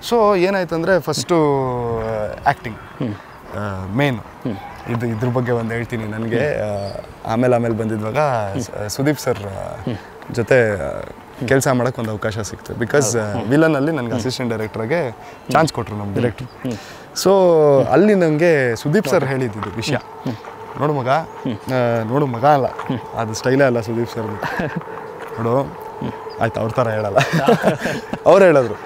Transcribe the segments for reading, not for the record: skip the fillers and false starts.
So ಏನಾಯ್ತಂದರೆ first acting main ಇದ್ರ ಬಗ್ಗೆ ಒಂದು ಹೇಳ್ತೀನಿ. ನನಗೆ ಆಮೇಲೆ ಬಂದಿದ್ವಾಗ ಸುದೀಪ್ ಸರ್ ಜೊತೆ ಕೆಲಸ ಮಾಡೋಕ್ಕೆ ಒಂದು ಅವಕಾಶ ಸಿಕ್ತು. ಬಿಕಾಸ್ ವಿಲನಲ್ಲಿ ನನಗೆ ಅಸಿಸ್ಟೆಂಟ್ ಡೈರೆಕ್ಟ್ರಾಗೆ ಚಾನ್ಸ್ ಕೊಟ್ಟರು ನಮ್ಮ ಡೈರೆಕ್ಟ್ರು. ಸೊ ಅಲ್ಲಿ ನನಗೆ ಸುದೀಪ್ ಸರ್ ಹೇಳಿದ್ದು ವಿಷಯ, ನೋಡು ಮಗ ಅಲ್ಲ, ಅದು ಸ್ಟೈಲೇ ಅಲ್ಲ ಸುದೀಪ್ ಸರ್, ನೋಡು ಆಯ್ತು ಅವ್ರ ಥರ ಹೇಳಲ್ಲ, ಅವ್ರು ಹೇಳಿದ್ರು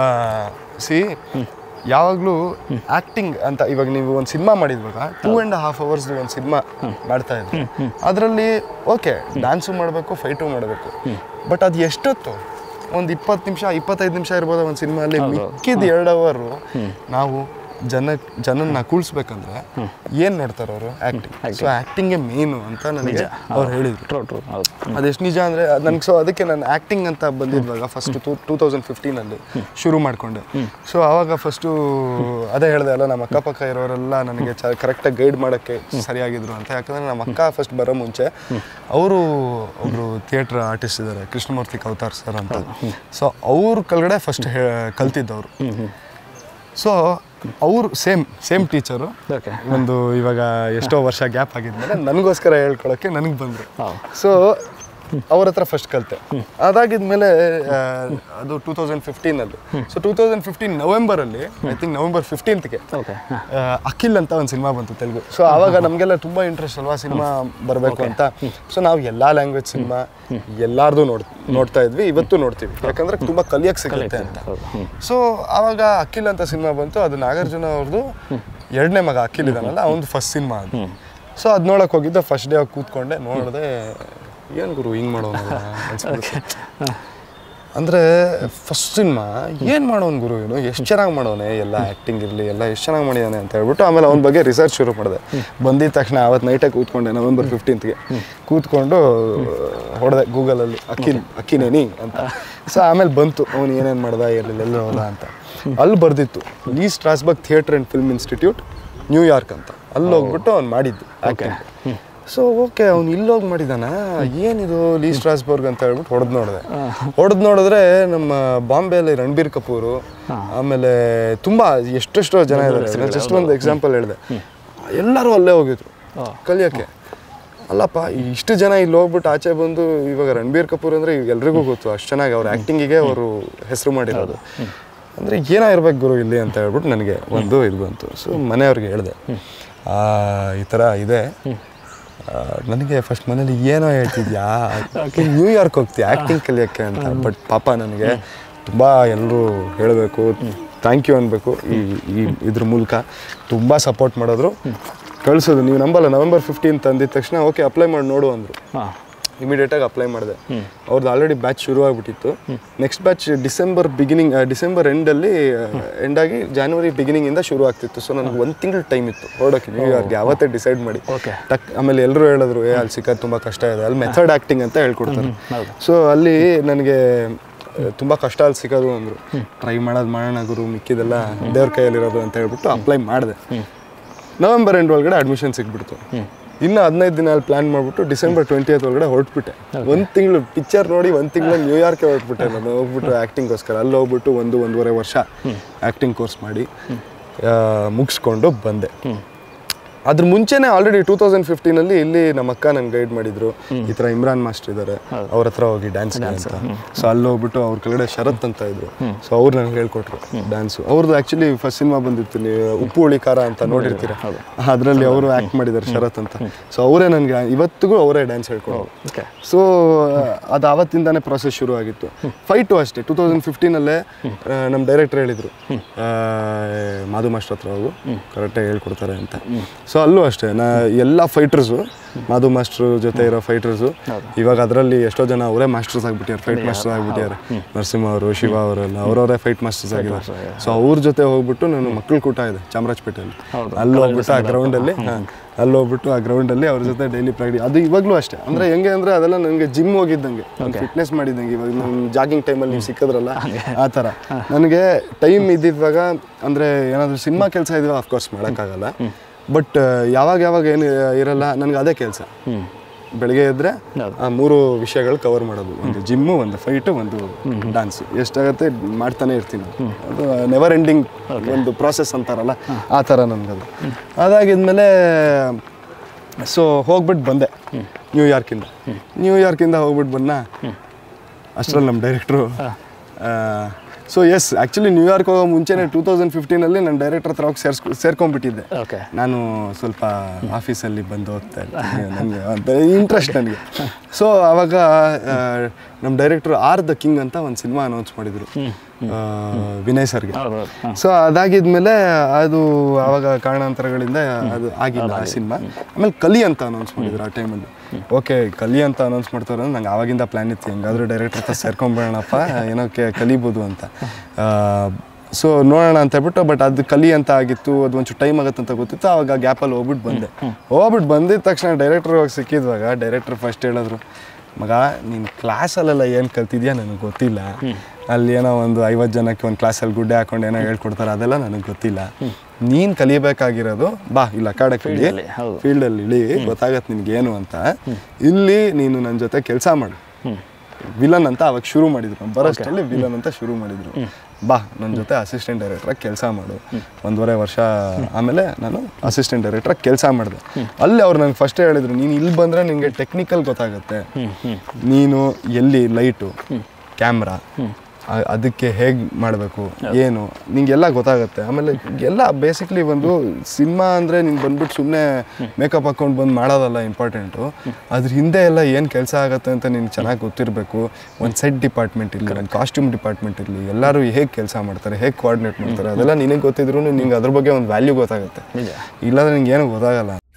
ಯಾವಾಗಲೂ ಆ್ಯಕ್ಟಿಂಗ್ ಅಂತ. ಇವಾಗ ನೀವು ಒಂದು ಸಿನಿಮಾ ಮಾಡಿದ್ವಾಗ 2.5 hours ಒಂದು ಸಿನಿಮಾ ಮಾಡ್ತಾ ಇದ್ವಿ, ಅದರಲ್ಲಿ ಓಕೆ ಡ್ಯಾನ್ಸು ಮಾಡಬೇಕು, ಫೈಟು ಮಾಡಬೇಕು, ಬಟ್ ಅದು ಎಷ್ಟೊತ್ತು ಒಂದು 20 ನಿಮಿಷ 25 ನಿಮಿಷ ಇರ್ಬೋದು ಒಂದು ಸಿನಿಮಾಲಿ. ಮಿಕ್ಕಿದ 2 hour ನಾವು ಜನನ್ನ ಕೂಳಿಸ್ಬೇಕಂದ್ರೆ ಏನು ನೋಡ್ತಾರೆ ಅವರು? ಆ್ಯಕ್ಟಿಂಗ್. ಸೊ ಆ್ಯಕ್ಟಿಂಗೇ ಮೇನು ಅಂತ ನನಗೆ ಅವ್ರು ಹೇಳಿದ್ರು. ಅದೆಷ್ಟು ನಿಜ ಅಂದರೆ ನನಗೆ. ಸೊ ಅದಕ್ಕೆ ನಾನು ಆ್ಯಕ್ಟಿಂಗ್ ಅಂತ ಬಂದಿದ್ವಾಗ ಫಸ್ಟ್ 2015 ಶುರು ಮಾಡಿಕೊಂಡೆ. ಸೊ ಆವಾಗ ಫಸ್ಟು ಅದೇ ಹೇಳಿದೆ ಅಲ್ಲ, ನಮ್ಮ ಅಕ್ಕಪಕ್ಕ ಇರೋರೆಲ್ಲ ನನಗೆ ಕರೆಕ್ಟಾಗಿ ಗೈಡ್ ಮಾಡೋಕ್ಕೆ ಸರಿಯಾಗಿದ್ರು ಅಂತ. ಯಾಕಂದರೆ ನಮ್ಮ ಅಕ್ಕ ಫಸ್ಟ್ ಬರೋ ಮುಂಚೆ ಅವರು ಒಬ್ಬರು ಥಿಯೇಟ್ರ್ ಆರ್ಟಿಸ್ಟ್ ಇದ್ದಾರೆ, ಕೃಷ್ಣಮೂರ್ತಿ ಕೌತಾರ್ ಸರ್ ಅಂತ. ಸೊ ಅವ್ರ ಕೆಳಗಡೆ ಫಸ್ಟ್ ಕಲ್ತಿದ್ದವರು. ಸೊ ಅವರು ಸೇಮ್ ಟೀಚರು. ಒಂದು ಇವಾಗ ಎಷ್ಟೋ ವರ್ಷ ಗ್ಯಾಪ್ ಆಗಿದ್ಮೇಲೆ ನನಗೋಸ್ಕರ ಹೇಳ್ಕೊಳಕ್ಕೆ ನನಗೆ ಬಂದರು. ಸೊ ಅವ್ರ ಹತ್ರ ಫಸ್ಟ್ ಕಲಿತೆ. ಅದಾಗಿದ್ಮೇಲೆ ಅದು 2015. ಸೊ 2015 ನವೆಂಬರಲ್ಲಿ, I think November 15th Akhil ಅಂತ ಒಂದು ಸಿನಿಮಾ ಬಂತು ತೆಲುಗು. ಸೊ ಆವಾಗ ನಮಗೆಲ್ಲ ತುಂಬ ಇಂಟ್ರೆಸ್ಟ್ ಅಲ್ವಾ ಸಿನಿಮಾ ಬರಬೇಕು ಅಂತ. ಸೊ ನಾವು ಎಲ್ಲ ಲ್ಯಾಂಗ್ವೇಜ್ ಸಿನಿಮಾ ಎಲ್ಲಾರ್ದು ನೋಡ್ತಾ ಇದ್ವಿ, ಇವತ್ತು ನೋಡ್ತೀವಿ, ಯಾಕಂದರೆ ತುಂಬ ಕಲಿಯೋಕ್ಕೆ ಸಿಗುತ್ತೆ ಅಂತ. ಸೊ ಆವಾಗ ಅಖಿಲ್ ಅಂತ ಸಿನಿಮಾ ಬಂತು. ಅದು ನಾಗಾರ್ಜುನ ಅವ್ರದ್ದು 2ನೇ ಮಗ ಅಖಿಲ್ ಇದಾನಲ್ಲ, ಅವನದು ಫಸ್ಟ್ ಸಿನಿಮಾ ಅದು. ಸೊ ಅದು ನೋಡೋಕೆ ಹೋಗಿದ್ದೆ. ಫಸ್ಟ್ ಡೇ ಕೂತ್ಕೊಂಡೆ, ನೋಡಿದೆ, ಏನು ಗುರು ಹಿಂಗೆ ಮಾಡೋಣ ಅಂದರೆ ಫಸ್ಟ್ ಸಿನಿಮಾ ಏನು ಮಾಡೋನು ಗುರು, ಏನು ಎಷ್ಟು ಚೆನ್ನಾಗಿ ಮಾಡೋನೆ, ಎಲ್ಲ ಆ್ಯಕ್ಟಿಂಗ್ ಇರಲಿ ಎಲ್ಲ ಎಷ್ಟು ಚೆನ್ನಾಗಿ ಮಾಡಿದ್ದಾನೆ ಅಂತ ಹೇಳ್ಬಿಟ್ಟು ಆಮೇಲೆ ಅವನ ಬಗ್ಗೆ ರಿಸರ್ಚ್ ಶುರು ಮಾಡಿದೆ. ಬಂದಿದ್ದ ತಕ್ಷಣ ಅವತ್ತು ನೈಟೇ ಕೂತ್ಕೊಂಡೆ, November 15th ಕೂತ್ಕೊಂಡು ಹೊಡೆದೆ ಗೂಗಲಲ್ಲಿ ಅಕ್ಕಿನೇನಿ ಅಂತ. ಸೊ ಆಮೇಲೆ ಬಂತು ಅವನು ಏನೇನು ಮಾಡ್ದ, ಎಲ್ಲೆಲ್ಲ ಹೋದ ಅಂತ. ಅಲ್ಲಿ ಬರ್ದಿತ್ತು Lee Strasberg theatre and film institute, New York ಅಂತ. ಅಲ್ಲಿ ಹೋಗ್ಬಿಟ್ಟು ಅವ್ನು ಮಾಡಿದ್ದು ಆ್ಯಕ್ಟಿಂಗ್. ಸೊ ಓಕೆ ಅವ್ನು ಇಲ್ಲೋಗಿ ಮಾಡಿದಾನ, ಏನಿದು ಲೀ ಸ್ಟ್ರಾಸ್ಬರ್ಗ್ ಅಂತ ಹೇಳ್ಬಿಟ್ಟು ಹೊಡೆದು ನೋಡಿದ್ರೆ ನಮ್ಮ ಬಾಂಬೆಯಲ್ಲಿ ರಣಬೀರ್ ಕಪೂರು, ಆಮೇಲೆ ತುಂಬ ಎಷ್ಟೆಷ್ಟೋ ಜನ ಇದ್ದಾರೆ. ಜಸ್ಟ್ ಒಂದು ಎಕ್ಸಾಂಪಲ್ ಹೇಳಿದೆ, ಎಲ್ಲರೂ ಅಲ್ಲೇ ಹೋಗಿದ್ರು ಕಲಿಯೋಕ್ಕೆ. ಅಲ್ಲಪ್ಪ ಇಷ್ಟು ಜನ ಇಲ್ಲಿ ಹೋಗ್ಬಿಟ್ಟು ಆಚೆ ಬಂದು ಇವಾಗ ರಣಬೀರ್ ಕಪೂರ್ ಅಂದರೆ ಎಲ್ರಿಗೂ ಗೊತ್ತು, ಅಷ್ಟು ಚೆನ್ನಾಗಿ ಅವ್ರ ಆ್ಯಕ್ಟಿಂಗಿಗೆ ಅವರು ಹೆಸರು ಮಾಡಿರೋದು. ಅಂದರೆ ಏನಾಗಿರ್ಬೇಕು ಗುರು ಇಲ್ಲಿ ಅಂತ ಹೇಳ್ಬಿಟ್ಟು ನನಗೆ ಒಂದು ಇದು ಬಂತು. ಸೊ ಮನೆಯವ್ರಿಗೆ ಹೇಳಿದೆ, ಈ ಥರ ಇದೆ. ನನಗೆ ಫಸ್ಟ್ ಮನೇಲಿ ಏನೋ ಹೇಳ್ತಿದ್ಯಾ, ನ್ಯೂಯಾರ್ಕ್ ಹೋಗ್ತೀಯ ಆ್ಯಕ್ಟಿಂಗ್ ಕಲಿಯೋಕ್ಕೆ ಅಂತ. ಬಟ್ ಪಾಪ ನನಗೆ ತುಂಬ ಎಲ್ಲರೂ ಹೇಳಬೇಕು, ಥ್ಯಾಂಕ್ ಯು ಅನ್ಬೇಕು. ಇದ್ರ ಮೂಲಕ ತುಂಬ ಸಪೋರ್ಟ್ ಮಾಡಿದ್ರು, ಕಳಿಸೋದು. ನೀವು ನಂಬಲ್ಲ, November 15th ಅಂದಿದ ತಕ್ಷಣ ಓಕೆ ಅಪ್ಲೈ ಮಾಡಿ ನೋಡು ಅಂದರು. ಇಮಿಡಿಯೇಟಾಗಿ ಅಪ್ಲೈ ಮಾಡಿದೆ. ಅವ್ರದ್ದು ಆಲ್ರೆಡಿ ಬ್ಯಾಚ್ ಶುರು ಆಗಿಬಿಟ್ಟಿತ್ತು. ನೆಕ್ಸ್ಟ್ ಬ್ಯಾಚ್ ಡಿಸೆಂಬರ್ ಎಂಡಾಗಿ ಜಾನ್ವರಿ ಬಿಗಿನಿಂಗಿಂದ ಶುರು ಆಗ್ತಿತ್ತು. ಸೊ ನನಗೆ 1 ತಿಂಗಳು ಟೈಮ್ ಇತ್ತು ಹೊರಡೋಕ್ಕೆ ನ್ಯೂಯಾರ್ಕ್ಗೆ. ಯಾವತ್ತೇ ಡಿಸೈಡ್ ಮಾಡಿ ಆಮೇಲೆ ಎಲ್ಲರೂ ಹೇಳಿದ್ರು, ಅಲ್ಲಿ ಸಿಕ್ಕೋದು ತುಂಬ ಕಷ್ಟ ಇದೆ, ಅಲ್ಲಿ ಮೆಥಡ್ ಆ್ಯಕ್ಟಿಂಗ್ ಅಂತ ಹೇಳ್ಕೊಡ್ತಾರೆ. ಸೊ ಅಲ್ಲಿ ನನಗೆ ತುಂಬ ಕಷ್ಟ ಅಲ್ಲಿ ಸಿಗೋದು ಅಂದರು. ಟ್ರೈ ಮಾಡೋಣ ಗುರು, ಮಿಕ್ಕಿದೆಲ್ಲ ದೇವ್ರ ಕೈಯಲ್ಲಿರೋದು ಅಂತ ಹೇಳ್ಬಿಟ್ಟು ಅಪ್ಲೈ ಮಾಡಿದೆ. November end ಒಳಗಡೆ ಅಡ್ಮಿಷನ್ ಸಿಕ್ಬಿಡ್ತು. ಇನ್ನು 15 ದಿನ ಅಲ್ಲಿ ಪ್ಲ್ಯಾನ್ ಮಾಡಿಬಿಟ್ಟು December 20th ಒಳಗಡೆ ಹೊರಟ್ಬಿಟ್ಟೆ. 1 ತಿಂಗಳು ಪಿಕ್ಚರ್ ನೋಡಿ 1 ತಿಂಗಳು ನ್ಯೂಯಾರ್ಕ್ಗೆ ಹೊರಟ್ಬಿಟ್ಟೆ ನಾನು ಹೋಗ್ಬಿಟ್ಟು ಆ್ಯಕ್ಟಿಂಗ್ಗೋಸ್ಕರ. ಅಲ್ಲಿ ಹೋಗ್ಬಿಟ್ಟು 1.5 ವರ್ಷ ಆ್ಯಕ್ಟಿಂಗ್ ಕೋರ್ಸ್ ಮಾಡಿ ಮುಗಿಸ್ಕೊಂಡು ಬಂದೆ. ಅದ್ರ ಮುಂಚೆನೇ ಆಲ್ರೆಡಿ 2015 ಇಲ್ಲಿ ನಮ್ಮ ಅಕ್ಕ ನಂಗೆ ಗೈಡ್ ಮಾಡಿದ್ರು, ಈ ಥರ ಇಮ್ರಾನ್ ಮಾಸ್ಟರ್ ಇದ್ದಾರೆ, ಅವ್ರ ಹತ್ರ ಹೋಗಿ ಡ್ಯಾನ್ಸ್ ಅಂತ. ಸೊ ಅಲ್ಲಿ ಹೋಗ್ಬಿಟ್ಟು ಅವ್ರ ಕೆಳಗಡೆ ಶರತ್ ಅಂತ ಇದ್ರು. ಸೊ ಅವ್ರು ನನಗೆ ಹೇಳ್ಕೊಟ್ರು ಡ್ಯಾನ್ಸು. ಅವ್ರದ್ದು ಆ್ಯಕ್ಚುಲಿ ಫಸ್ಟ್ ಸಿನಿಮಾ ಬಂದಿತ್ತು, ನೀವು ಉಪ್ಪು ಹುಳಿ ಖಾರ ಅಂತ ನೋಡಿರ್ತೀರ, ಅದರಲ್ಲಿ ಅವರು ಆ್ಯಕ್ಟ್ ಮಾಡಿದ್ದಾರೆ ಶರತ್ ಅಂತ. ಸೊ ಅವರೇ ನನಗೆ ಇವತ್ತಿಗೂ ಅವರೇ ಡ್ಯಾನ್ಸ್ ಹೇಳ್ಕೊಡೋರು. ಸೊ ಅದು ಆವತ್ತಿಂದಾನೇ ಪ್ರಾಸೆಸ್ ಶುರು ಆಗಿತ್ತು. ಫೈಟು ಅಷ್ಟೇ 2015 ನಮ್ಮ ಡೈರೆಕ್ಟರ್ ಹೇಳಿದರು, ಮಾಧು ಮಾಸ್ಟರ್ ಹತ್ರ ಹೋಗು ಕರೆಕ್ಟಾಗಿ ಹೇಳ್ಕೊಡ್ತಾರೆ ಅಂತ. ಸೊ ಅಲ್ಲೂ ಅಷ್ಟೇ ಎಲ್ಲ ಫೈಟರ್ಸು, ಮಾಧು ಮಾಸ್ಟ್ರು ಜೊತೆ ಇರೋ ಫೈಟರ್ಸು ಇವಾಗ ಅದರಲ್ಲಿ ಎಷ್ಟೋ ಜನ ಅವರೇ ಮಾಸ್ಟರ್ಸ್ ಆಗಿಬಿಟ್ಟಿದ್ದಾರೆ, ಫೈಟ್ ಮಾಸ್ಟರ್ ಆಗಿಬಿಟ್ಟಿದ್ದಾರೆ. ನರಸಿಂಹ ಅವರು, ಶಿವ ಅವರೆಲ್ಲ ಅವರವರೇ ಫೈಟ್ ಮಾಸ್ಟರ್ಸ್ ಆಗಿದ್ದಾರೆ. ಸೊ ಅವ್ರ ಜೊತೆ ಹೋಗ್ಬಿಟ್ಟು ನಾನು ಮಕ್ಕಳ ಕೂಟ ಇದೆ ಚಾಮರಾಜಪೇಟೆಯಲ್ಲಿ, ಅಲ್ಲಿ ಹೋಗ್ಬಿಟ್ಟು ಆ ಗ್ರೌಂಡಲ್ಲಿ ಅವ್ರ ಜೊತೆ ಡೈಲಿ ಪ್ರಾಕ್ಟೀಸ್. ಅದು ಇವಾಗಲೂ ಅಷ್ಟೇ. ಅಂದರೆ ಹೆಂಗೆ ಅಂದರೆ ಅದೆಲ್ಲ ನನಗೆ ಜಿಮ್ ಹೋಗಿದ್ದಂಗೆ, ಫಿಟ್ನೆಸ್ ಮಾಡಿದ್ದಂಗೆ. ಇವಾಗ ನಮ್ಮ ಜಾಗಿಂಗ್ ಟೈಮಲ್ಲಿ ನೀವು ಸಿಕ್ಕಿದ್ರಲ್ಲ ಆ ಥರ ನನಗೆ ಟೈಮ್ ಇದ್ದಿದ್ದಾಗ, ಅಂದರೆ ಏನಾದರೂ ಸಿನಿಮಾ ಕೆಲಸ ಇದ್ದಾಗ ಅಫ್ಕೋರ್ಸ್ ಮಾಡೋಕ್ಕಾಗಲ್ಲ. ಬಟ್ ಯಾವಾಗ ಏನು ಇರಲ್ಲ ನನಗೆ ಅದೇ ಕೆಲಸ. ಬೆಳಗ್ಗೆ ಎದ್ದರೆ ಆ 3 ವಿಷಯಗಳು ಕವರ್ ಮಾಡೋದು, ಒಂದು ಜಿಮ್ಮು, ಒಂದು ಫೈಟು, ಒಂದು ಡ್ಯಾನ್ಸು. ಎಷ್ಟಾಗತ್ತೆ ಮಾಡ್ತಾನೆ ಇರ್ತೀನಿ. ಅದು ನೆವರ್ ಎಂಡಿಂಗ್ ಒಂದು ಪ್ರಾಸೆಸ್ ಅಂತಾರಲ್ಲ ಆ ಥರ ನನಗದು. ಅದಾಗಿದ್ಮೇಲೆ ಸೊ ಹೋಗ್ಬಿಟ್ಟು ಬಂದೆ ನ್ಯೂಯಾರ್ಕಿಂದ ಹೋಗ್ಬಿಟ್ಟು ಬಂದ. ಅಷ್ಟರಲ್ಲಿ ನಮ್ಮ ಡೈರೆಕ್ಟ್ರು ಸೊ ಎಸ್ ಆ್ಯಕ್ಚುಲಿ ನ್ಯೂಯಾರ್ಕ್ ಹೋಗೋ ಮುಂಚೆನೇ 2015 ನಾನು ಡೈರೆಕ್ಟರ್ ಹತ್ರ ಹೋಗಿ ಸೇರ್ಕೊಂಡ್ಬಿಟ್ಟಿದ್ದೆ. ನಾನು ಸ್ವಲ್ಪ ಆಫೀಸಲ್ಲಿ ಬಂದು ಹೋಗ್ತಾ ಇರ್ತೀನಿ, ನನಗೆ ಅಂತ ಇಂಟ್ರೆಸ್ಟ್ ನನಗೆ. ಸೊ ಆವಾಗ ನಮ್ಮ ಡೈರೆಕ್ಟ್ರು ಆರ್ ದ ಕಿಂಗ್ ಅಂತ ಒಂದು ಸಿನಿಮಾ ಅನೌನ್ಸ್ ಮಾಡಿದರು ವಿನಯ್ ಸರ್ಗೆ. ಸೊ ಅದಾಗಿದ್ಮೇಲೆ ಅದು ಆವಾಗ ಕಾರಣಾಂತರಗಳಿಂದ ಅದು ಆಗಿಲ್ಲ ಆ ಸಿನಿಮಾ. ಆಮೇಲೆ ಕಲಿ ಅಂತ ಅನೌನ್ಸ್ ಮಾಡಿದ್ರು ಆ ಟೈಮಲ್ಲಿ. ಓಕೆ ಕಲಿ ಅಂತ ಅನೌನ್ಸ್ ಮಾಡ್ತಾರೆ ಅಂದ್ರೆ ನಂಗೆ ಆವಾಗಿಂದ ಪ್ಲ್ಯಾನ್ ಇತ್ತು, ಹೆಂಗಾದರೂ ಡೈರೆಕ್ಟರ್ ಹತ್ರ ಸೇರ್ಕೊಂಡ್ಬಿಡೋಣಪ್ಪ, ಏನೋಕ್ಕೆ ಕಲಿಬೋದು ಅಂತ. ಸೊ ನೋಡೋಣ ಅಂತ ಹೇಳ್ಬಿಟ್ಟು, ಬಟ್ ಅದು ಕಲಿ ಅಂತ ಆಗಿತ್ತು, ಅದು ಒಂಚೂರು ಟೈಮ್ ಆಗುತ್ತೆ ಅಂತ ಗೊತ್ತಿತ್ತು. ಆವಾಗ ಗ್ಯಾಪಲ್ಲಿ ಹೋಗ್ಬಿಟ್ಟು ಬಂದಿದ್ದ ತಕ್ಷಣ ಡೈರೆಕ್ಟ್ರ್ ಹೋಗಿ ಸಿಕ್ಕಿದ್ವಾಗ ಡೈರೆಕ್ಟ್ರ್ ಫಸ್ಟ್ ಹೇಳಿದ್ರು, ಮಗ ನೀನು ಕ್ಲಾಸಲ್ಲೆಲ್ಲ ಏನು ಕಲ್ತಿದ್ಯಾ ನನಗೆ ಗೊತ್ತಿಲ್ಲ, ಅಲ್ಲಿ ಏನೋ ಒಂದು 50 ಜನಕ್ಕೆ ಒಂದು ಕ್ಲಾಸಲ್ಲಿ ಗುಡ್ಡೆ ಹಾಕೊಂಡು ಏನೋ ಹೇಳ್ಕೊಡ್ತಾರೆ, ಅದೆಲ್ಲ ನನಗೆ ಗೊತ್ತಿಲ್ಲ. ನೀನು ಕಲಿಬೇಕಾಗಿರೋದು ಬಾ ಇಲ್ಲ ಅಕಾಡೆಕ್ ಫೀಲ್ಡಲ್ಲಿ ಇಳಿ, ಗೊತ್ತಾಗತ್ತೆ ನಿನಗೇನು ಅಂತ. ಇಲ್ಲಿ ನೀನು ನನ್ನ ಜೊತೆ ಕೆಲಸ ಮಾಡು, ವಿಲನ್ ಅಂತ ಅವಾಗ ಶುರು ಮಾಡಿದ್ರು, ಬರೋಷ್ಟರಲ್ಲಿ ವಿಲನ್ ಅಂತ ಶುರು ಮಾಡಿದ್ರು. ಬಾ ನನ್ನ ಜೊತೆ ಅಸಿಸ್ಟೆಂಟ್ ಡೈರೆಕ್ಟ್ರಾಗಿ ಕೆಲಸ ಮಾಡು. 1.5 ವರ್ಷ ಆಮೇಲೆ ನಾನು ಅಸಿಸ್ಟೆಂಟ್ ಡೈರೆಕ್ಟ್ರಾಗಿ ಕೆಲಸ ಮಾಡಿದೆ. ಅಲ್ಲಿ ಅವ್ರು ನಂಗೆ ಫಸ್ಟೇ ಹೇಳಿದ್ರು, ನೀನು ಇಲ್ಲಿ ಬಂದರೆ ನಿನಗೆ ಟೆಕ್ನಿಕಲ್ ಗೊತ್ತಾಗುತ್ತೆ, ನೀನು ಎಲ್ಲಿ ಲೈಟು ಕ್ಯಾಮ್ರಾ ಅದಕ್ಕೆ ಹೇಗೆ ಮಾಡಬೇಕು ಏನು ನಿಂಗೆಲ್ಲ ಗೊತ್ತಾಗುತ್ತೆ. ಆಮೇಲೆ ಎಲ್ಲ ಬೇಸಿಕ್ಲಿ ಒಂದು ಸಿನಿಮಾ ಅಂದರೆ ನೀನು ಬಂದ್ಬಿಟ್ಟು ಸುಮ್ಮನೆ ಮೇಕಪ್ ಹಾಕ್ಕೊಂಡು ಬಂದು ಮಾಡೋದಲ್ಲ ಇಂಪಾರ್ಟೆಂಟು, ಅದ್ರ ಹಿಂದೆ ಎಲ್ಲ ಏನು ಕೆಲಸ ಆಗುತ್ತೆ ಅಂತ ನಿನ್ಗೆ ಚೆನ್ನಾಗಿ ಗೊತ್ತಿರಬೇಕು. ಒಂದು ಸೆಟ್ ಡಿಪಾರ್ಟ್ಮೆಂಟ್ ಇರಲಿ, ಒಂದು ಕಾಸ್ಟ್ಯೂಮ್ ಡಿಪಾರ್ಟ್ಮೆಂಟ್ ಇರಲಿ, ಎಲ್ಲರೂ ಹೇಗೆ ಕೆಲಸ ಮಾಡ್ತಾರೆ, ಹೇಗೆ ಕೋಆರ್ಡಿನೇಟ್ ಮಾಡ್ತಾರೆ, ಅದೆಲ್ಲ ನಿನಗೆ ಗೊತ್ತಿದ್ರು ನಿಂಗೆ ಅದ್ರ ಬಗ್ಗೆ ಒಂದು ವ್ಯಾಲ್ಯೂ ಗೊತ್ತಾಗುತ್ತೆ. ಇಲ್ಲಾಂದ್ರೆ ನಿಂಗೆ ಏನೂ ಗೊತ್ತಾಗಲ್ಲ.